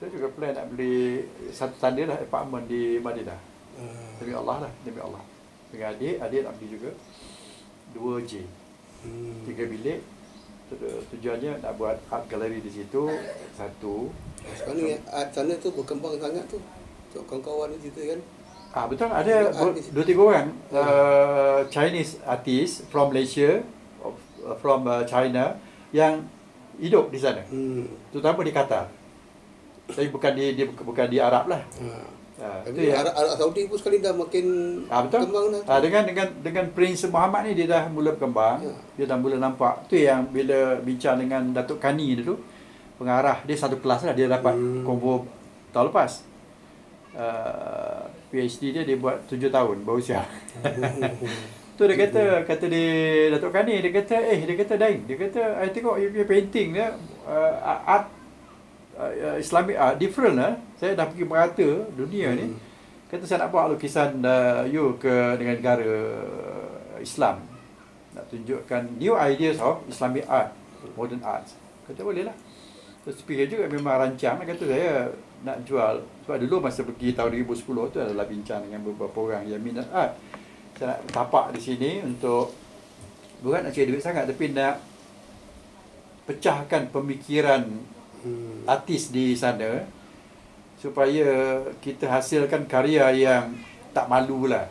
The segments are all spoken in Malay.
Kita juga plan nak beli satu tanda lah apartment di Madinah. Demi Allah lah, demi Allah. Dengan adik nak beli juga 2J. 3 bilik. Tujuannya nak buat art gallery di situ. Satu. Sekarang ni art sana tu berkembang sangat tu. Kawan-kawan ni cerita kan. Betul, ada 2-3 orang Chinese artist from Malaysia, from China yang hidup di sana. Terutama di Qatar. Tapi bukan di Arab lah. Tapi Arab Saudi pun sekali dah makin betul. berkembang dah. Dengan Prince Muhammad ni dia dah mula berkembang. Dia dah mula nampak. Tu yang bila bincang dengan Datuk Kani dulu, pengarah dia satu kelas lah, dia dapat combo tahun lepas. PhD dia buat 7 tahun berusia. Tu dia kata dia Datuk Kani, dia kata Daing, dia kata I tengok you punya painting dia art Islamic art different lah. Saya dah pergi merata dunia ni. Kata saya nak buat lukisan you dengan negara Islam. Nak tunjukkan new ideas of Islamic art, modern art. Kata boleh lah. Terus fikir juga memang rancang. Kata saya nak jual. Sebab dulu masa pergi tahun 2010 tu adalah bincang dengan beberapa orang yang minat art. Saya nak tapak di sini untuk bukan nak cari duit sangat, tapi nak pecahkan pemikiran artis di sana supaya kita hasilkan karya yang tak malu lah.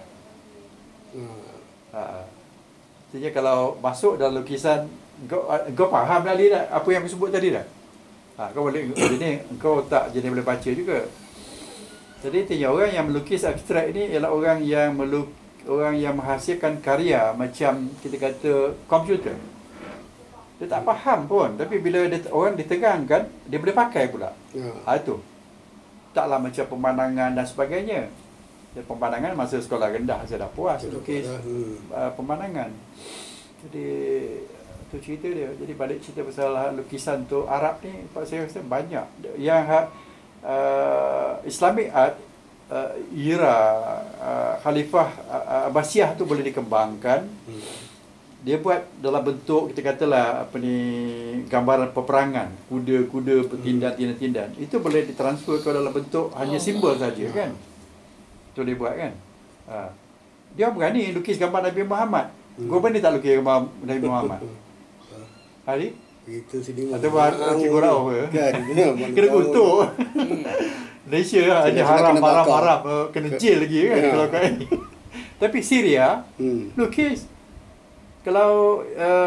Artinya kalau masuk dalam lukisan, kau faham dah tak apa yang aku sebut tadi dah? Kau boleh, jadi kau tak jadi boleh baca juga. Jadi artinya orang yang melukis abstrak ini ialah orang yang menghasilkan karya macam kita kata komputer. Dia tak faham pun, tapi bila orang diterangkan, dia boleh pakai pula. Itu. Taklah macam pemandangan dan sebagainya. Pemandangan masa sekolah rendah saya dah puas lukis pemandangan. Jadi tu cerita dia. Jadi balik cerita pasal lukisan tu Arab ni, saya rasa banyak yang Islamic art era Khalifah Abbasiyah tu boleh dikembangkan. Dia buat dalam bentuk kita katalah gambaran peperangan, kuda-kuda, tindan-tindan. Itu boleh ditransfer ke dalam bentuk hanya simbol saja kan. Itu dia buat kan. Dia berani lukis gambar Nabi Muhammad. Kau berani tak lukis gambar Nabi Muhammad? Hari? Itu sini atau Cikgu Rao ke? Kena kutuk. Malaysia ada haram marah-marah kena jail lagi kan kalau kau ni. Tapi Syria lukis. Kalau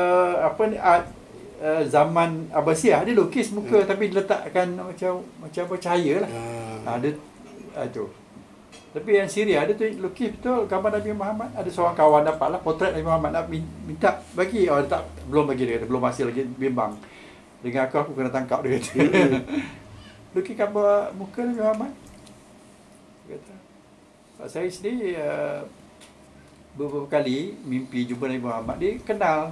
zaman Abbasiyah dia lukis muka tapi diletakkan macam cahaya lah. Dia itu. Tapi yang Syria dia tu lukis betul gambar Nabi Muhammad. Ada seorang kawan dapatlah potret Nabi Muhammad, nak minta bagi. Dia tak, belum bagi, dia kata belum hasil lagi, bimbang. Dengan aku kena tangkap, dia kata. Lukis gambar muka Nabi Muhammad. Dia kata. Saya sendiri beberapa kali mimpi jumpa Nabi Muhammad, dia kenal.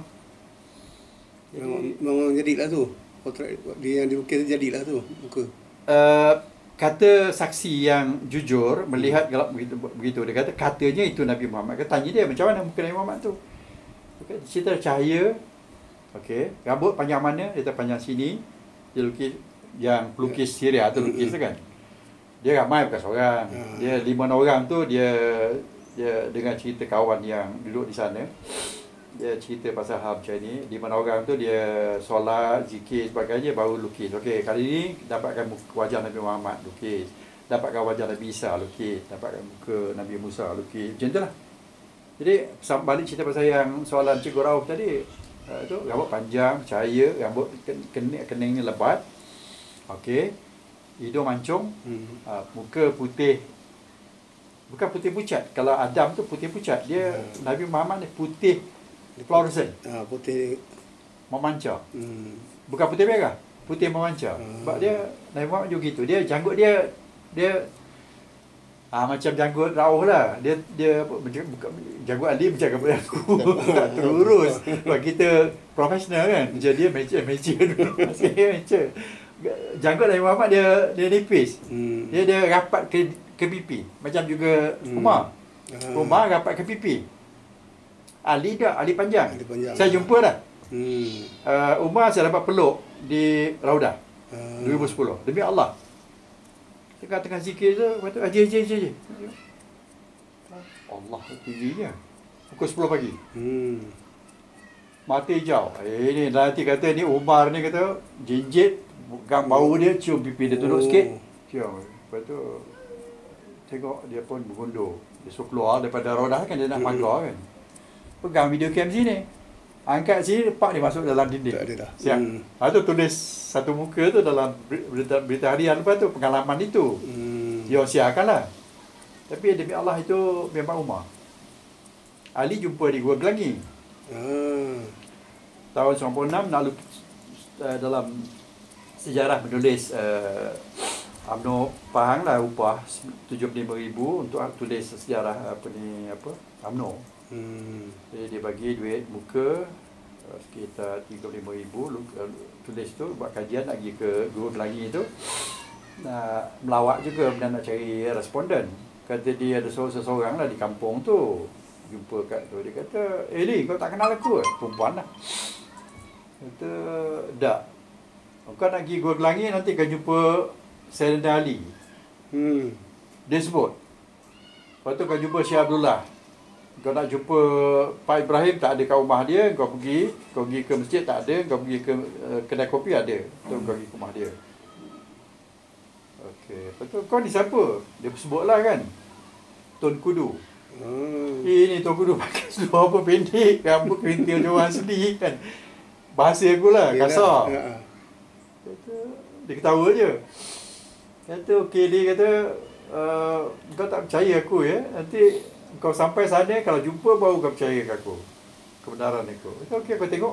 Memang jadilah tu. Potret dia yang dilukis jadilah tu muka. Kata saksi yang jujur melihat gelap begitu, dia kata katanya itu Nabi Muhammad. Dia tanya dia macam mana muka Nabi Muhammad tu. Dia cerita cahaya. Okey, rambut panjang mana? Dia kata panjang sini. Dia lukis yang pelukis Syria tu lukis kan. Dia ramai bukan seorang. Dia 5 orang tu dia dengan cerita kawan yang duduk di sana. Dia cerita pasal hal macam ni. 5 orang tu dia solat, zikir sebagainya baru lukis. Okey, kali ni dapatkan wajah Nabi Muhammad lukis. Dapatkan wajah Nabi Isa lukis. Dapatkan muka Nabi Musa lukis. Macam tu lah. Jadi balik cerita pasal yang soalan Cikgu Rauf tadi. Tu rambut panjang, cahaya, rambut keningnya lebat. Okey. Hidung mancung. Muka putih. Bukan putih pucat. Kalau Adam tu putih pucat. Dia Nabi Muhammad ni putih fluorescent. Putih memancar. Bukan putih merah, putih memancar. Sebab dia Nabi Muhammad juga gitu. Dia janggut dia macam janggut Rauh lah. Dia bukan janggut Ali macam janggut aku. Tak terurus. Sebab kita profesional kan. Macam dia meja dulu. Meja. Janggut Nabi Muhammad dia nipis. Dia rapat ke pipi. Macam juga Umar. Umar rapat ke pipi. Ali dah, Ali panjang. Saya jumpa dah. Umar saya dapat peluk di Raudah 2010. Demi Allah. Tengah-tengah zikir tu, lepas tu haji. Allah tingginya. Pukul 10 pagi. Mata hijau. Ni nanti kata ni Umar ni kata jinjit gang bau dia, cium pipi dia tunduk sikit. Cium. Lepas tu tengok dia pun bergundur. Dia suruh keluar daripada rodah kan, dia nak pagar kan. Pegang video cam sini. Angkat sini, pak dia masuk dalam dinding. Tak ada dah. Siap. Lepas tu tulis satu muka tu dalam berita harian, lepas tu pengalaman itu. Dia siarkan lah. Tapi demi Allah itu memang Umar. Ali jumpa di Gua Gelangi. Tahun 96 nak dalam sejarah menulis UMNO Pahang lah upah 75,000 untuk tulis sejarah UMNO. Jadi dia bagi duit muka sekitar 35,000 tulis tu, buat kajian nak pergi ke Gua Gelangi tu, nak melawat juga dan nak cari responden. Kata dia ada seseorang lah di kampung tu, jumpa kat tu, dia kata, Li, kau tak kenal aku ke? Perempuan lah. Kata, tak, kau nak pergi Gua Gelangi nanti kau jumpa Sayyidina Ali. Dia sebut. Lepas tu kau jumpa Syekh Abdullah. Kau nak jumpa Pak Ibrahim, tak ada kat rumah dia, kau pergi ke masjid, tak ada, kau pergi ke kedai kopi, ada. Tu kau pergi ke rumah dia. Okey, lepas tu kau ni siapa? Dia sebutlah kan, Tun Kudu. Ini Tun Kudu pakai seluar apa pendek, rambut kerintil macam orang sendiri kan. Bahasa aku lah, kasar. Dia ketawa je. Kata, okey, dia kata, kau tak percaya aku ya, nanti kau sampai sana, kalau jumpa baru kau percaya ke aku, kebenaran aku. Kata, okey, aku tengok.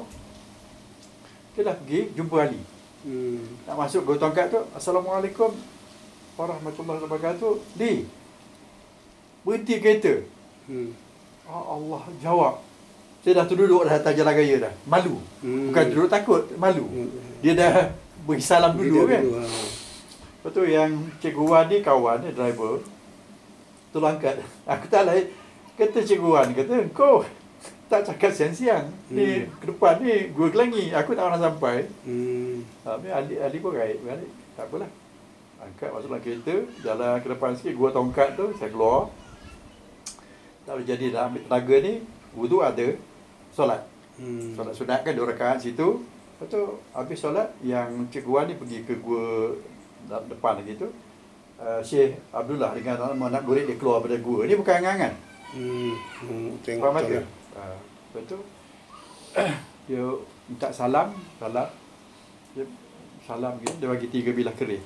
Okey dah pergi, jumpa Ali. Nak masuk Gua Tongkat tu, Assalamualaikum warahmatullahi wabarakatuh. Di, berhenti kereta. Allah, jawab. Saya dah terduduk dah atas jalan raya dah. Malu. Bukan duduk takut, malu. Dia dah beri salam dulu kan. Lepas tu yang Cikgu Wan ni kawan ni, driver. Tolong angkat. Aku tak lain. Kata Cikgu Wan, kata, kau tak cakap siang-siang. Ni ke depan ni Gua Gelangi. Aku tak pernah sampai. Ali pun raib. Tak apalah. Angkat masuk dalam kereta, jalan ke depan sikit, Gua Tongkat tu, saya keluar. Tak boleh jadi dah ambil tenaga ni, wudu ada, solat. Solat sunat kan, 2 rakaat situ. Lepas tu, habis solat, yang Cikgu Wan ni pergi ke Gua depan lagi tu. Syekh Abdullah dengan anak murid dia keluar pada gua. Ni bukan angan-angan. Tengok mata. Lepas tu, dia minta salam. Dia salam gitu, dia bagi 3 bilah keris.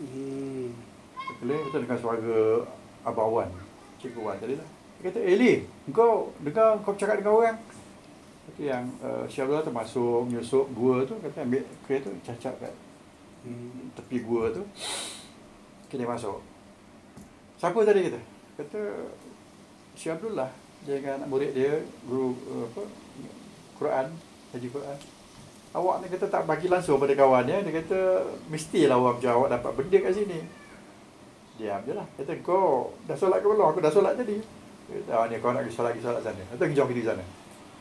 Lepas tu dengan suara Abang Wan, Cikgu Wan tadi lah. Dia kata, Li, kau dengar kau cakap dengan orang. Lepas tu yang Syekh Abdullah tu masuk, menyusup gua tu, kata ambil keris tu, cacap kat tepi gua tu. Dia masuk. Siapa tadi kata? Kata Syekh Abdullah. Dia dengan anak murid dia, guru Quran, haji Quran. Awak ni kata tak bagi langsung pada kawan dia. Dia kata mestilah awak macam awak dapat benda kat sini. Diam je lah. Kata kau dah solat ke belum? Aku dah solat tadi. Kata ni kau nak pergi solat sana. Kata jom pergi sana.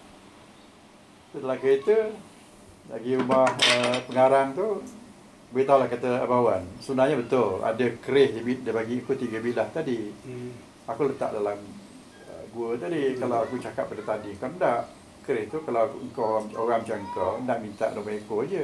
Setelah kereta lagi rumah pengarang tu, beritahulah kata Abang Wan, sebenarnya betul ada keris dia bagi aku 3 bilah tadi. Aku letak dalam gua tadi. Kalau aku cakap pada tadi, kan tak keris tu, kalau kau orang macam kau nak minta nombor ekor je.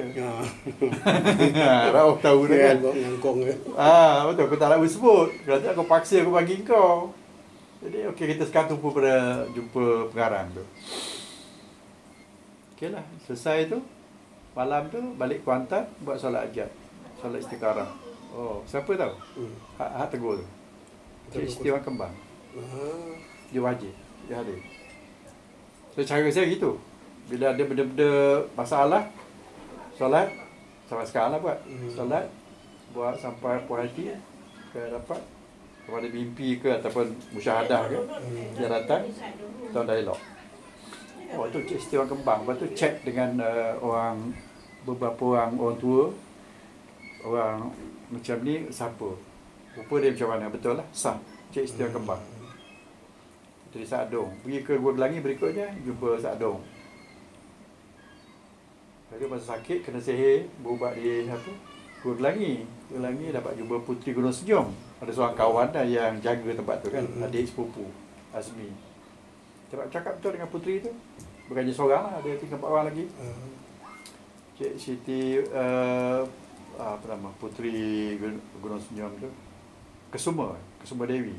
Rauh tahu dah kan. Betul, aku tak nak bersebut. Kalau tak aku paksa aku bagi kau. Jadi okey, kita sekarang tumpu pada jumpa pengarang tu. Okeylah, selesai tu. Malam tu balik Kuantan buat solat hajat. Solat istikharah. Oh, siapa tahu? Hak tegur tu. Cik Istiwan Kembang. Dia wajib. Dia hadir. So cara saya gitu. Bila ada benda-benda masalah, solat sampai sekarang lah buat. Solat buat sampai puas hati ke dapat, kalau ada mimpi ke ataupun musyahadah ke, dia datang, kita dialog. Oh tu Cik Istiwan Kembang. Lepas tu check dengan beberapa orang tua, orang macam ni siapa, rupa dia macam mana, betul lah, sah Cik Istiwan Kembang. Jadi Saadong pergi ke Gua Gelangi, berikutnya jumpa Saadong. Dia masa sakit kena sihir, berubat di Gua Gelangi dapat jumpa Puteri Gunung Senyum. Ada seorang kawan dah yang jaga tempat tu kan, adik sepupu Azmi. Cakap betul dengan Puteri tu. Bukannya seorang lah, ada 3-4 orang lagi. Cik Siti apa nama, Puteri Gunung Senyum tu, Kesuma Dewi.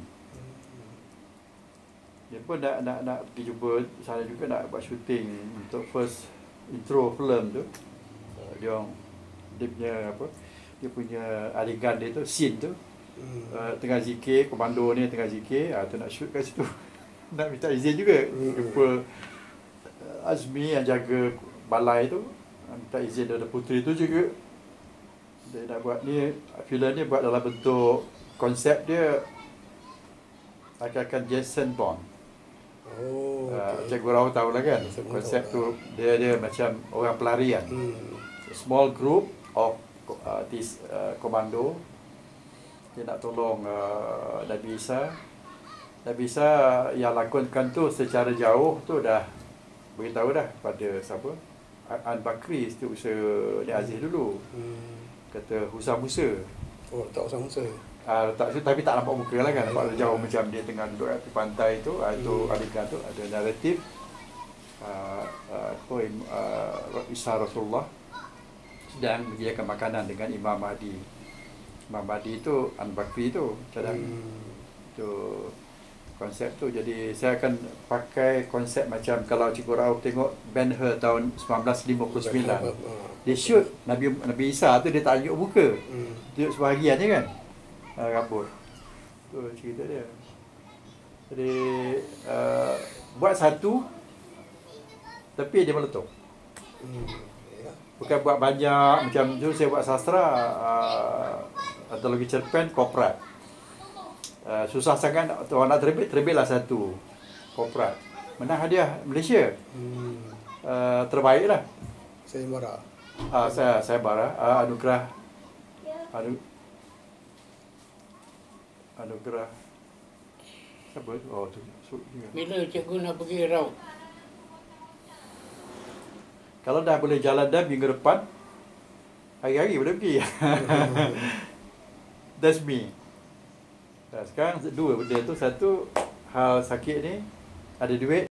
Dia pun nak pergi jumpa sana juga, nak buat syuting untuk first intro film tu. Dia punya adegan dia tu, scene tu, tengah zikir, komando ni tengah zikir, tu nak shoot kat situ. Nak minta izin juga jumpa Azmi yang jaga balai tu, minta izin daripada Puteri tu juga. Dia nak buat ni, filem ni buat dalam bentuk, konsep dia akan Jason Bond. Cikgu Rao tahu lah kan, konsep tu dia macam orang pelarian. Small group of this komando. Dia nak tolong Nabi Isa. Nabi Isa yang lakonkan tu secara jauh tu dah beritahu dah pada siapa, An Bakri, setiausaha Ni Aziz dulu. Kata Husam Musa. Tak Husam Musa. Tak, tapi tak nampak muka lah kan, nampak jauh macam dia tengah duduk kat pantai tu. Itu adegan tu ada naratif Isa Rasulullah sedang menyediakan makanan dengan Imam Mahdi. Imam Mahdi tu An Bakri tu cadang. Tu konsep tu. Jadi saya akan pakai konsep macam kalau Cikgu Rauf tengok Ben-Hur tahun 1959. Dia shoot Nabi Isa tu, dia tak tunjuk muka. Tunjuk sebahagian je kan, rambut. Tu cerita dia. Jadi buat satu tapi dia meletup. Bukan buat banyak macam tu. Saya buat sastra antologi cerpen korporat. Susah sangat orang nak terbitlah satu korporat. Menang hadiah Malaysia. Terbaik lah. Saya bara anugerah siapa tu? Bila cikgu nak pergi Raut? Kalau dah boleh jalan dah minggu depan, hari-hari boleh pergi. That's me. Sekarang dua benda tu. Satu, hal sakit ni, ada duit